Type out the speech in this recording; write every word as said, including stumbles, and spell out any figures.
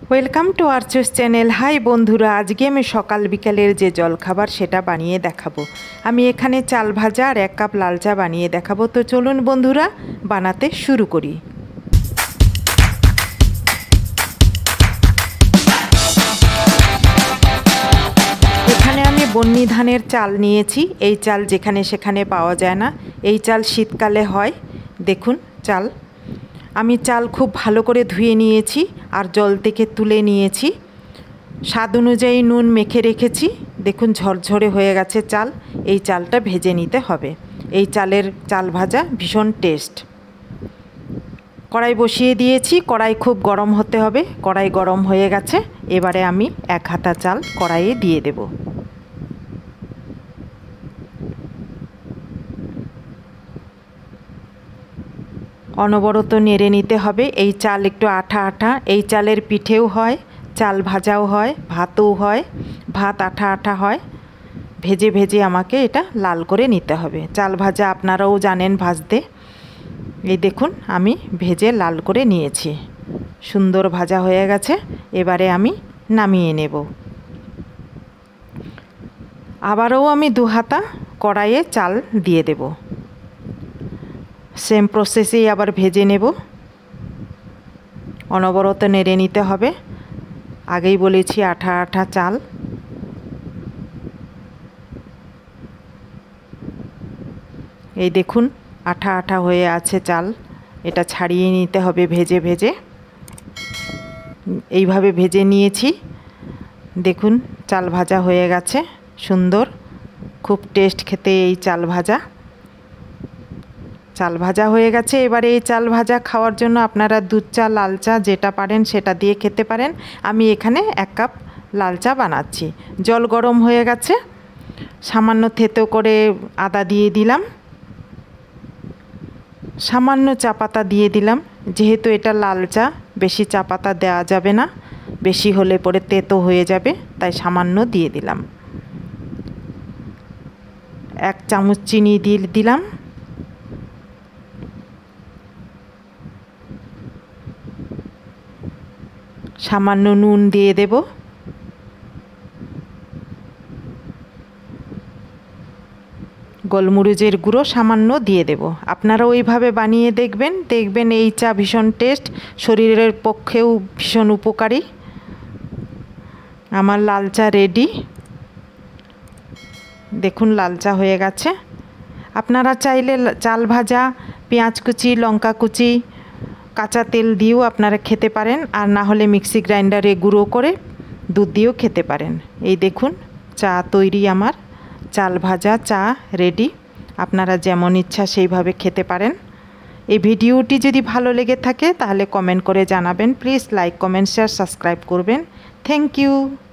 Welcome to our channel. Hi বন্ধুরা, আজকে আমি সকাল বিকালের যে জলখাবার সেটা বানিয়ে দেখাবো। আমি এখানে চাল ভাজা আর এক কাপ লাল চা বানিয়ে দেখাবো। তো চলুন বন্ধুরা বানাতে শুরু করি। এখানে আমি বন্নি ধানের চাল নিয়েছি। এই চাল যেখানে সেখানে পাওয়া যায় না, এই চাল শীতকালে হয়। দেখুন চাল, আমি চাল খুব ভালো করে ধুয়ে নিয়েছি আর জল থেকে তুলে নিয়েছি। স্বাদ অনুযায়ী নুন মেখে রেখেছি। দেখুন ঝরঝরে হয়ে গেছে চাল। এই চালটা ভেজে নিতে হবে। এই চালের চাল ভাজা ভীষণ টেস্ট। কড়াই বসিয়ে দিয়েছি, কড়াই খুব গরম হতে হবে। কড়াই গরম হয়ে গেছে, এবারে আমি এক হাতা চাল কড়াইয়ে দিয়ে দেব। অনবরত নেড়ে নিতে হবে। এই চাল একটু আঠা আঠা। এই চালের পিঠেও হয়, চাল ভাজাও হয়, ভাতও হয়। ভাত আঠা আঠা হয়। ভেজে ভেজে আমাকে এটা লাল করে নিতে হবে। চাল ভাজা আপনারাও জানেন ভাজতে। এই দেখুন আমি ভেজে লাল করে নিয়েছি। সুন্দর ভাজা হয়ে গেছে। এবারে আমি নামিয়ে নেব। আবারও আমি দু হাতা কড়াইয়ে চাল দিয়ে দেব। সেম প্রসেসেই আবার ভেজে নেব। অনবরত নেড়ে নিতে হবে। আগেই বলেছি আঠা আঠা চাল। এই দেখুন আঠা আঠা হয়ে আছে চাল। এটা ছাড়িয়ে নিতে হবে ভেজে ভেজে। এইভাবে ভেজে নিয়েছি। দেখুন চাল ভাজা হয়ে গেছে সুন্দর। খুব টেস্ট খেতে এই চাল ভাজা। চাল ভাজা হয়ে গেছে। এবারে এই চাল ভাজা খাওয়ার জন্য আপনারা দুধ চা, লাল চা যেটা পারেন সেটা দিয়ে খেতে পারেন। আমি এখানে এক কাপ লাল চা বানাচ্ছি। জল গরম হয়ে গেছে। সামান্য থেতো করে আদা দিয়ে দিলাম। সামান্য চা পাতা দিয়ে দিলাম। যেহেতু এটা লাল চা, বেশি চা পাতা দেওয়া যাবে না, বেশি হলে পরে তেতো হয়ে যাবে, তাই সামান্য দিয়ে দিলাম। এক চামচ চিনি দিয়ে দিলাম। সামান্য নুন দিয়ে দেব। গোলমরিচের গুঁড়ো সামান্য দিয়ে দেব। আপনারা ওইভাবে বানিয়ে দেখবেন, দেখবেন এই চা ভীষণ টেস্ট, শরীরের পক্ষেও ভীষণ উপকারী। আমার লাল চা রেডি। দেখুন লাল চা হয়ে গেছে। আপনারা চাইলে চাল ভাজা, পেঁয়াজ কুচি, লঙ্কা কুচি, কাঁচা তেল দিয়েও আপনারা খেতে পারেন, আর না হলে মিক্সি গ্রাইন্ডারে গুঁড়ো করে দুধ দিয়েও খেতে পারেন। এই দেখুন চা তৈরি। আমার চাল ভাজা চা রেডি। আপনারা যেমন ইচ্ছা সেইভাবে খেতে পারেন। এই ভিডিওটি যদি ভালো লেগে থাকে তাহলে কমেন্ট করে জানাবেন। Please like, comment, share, subscribe করবেন। Thank you.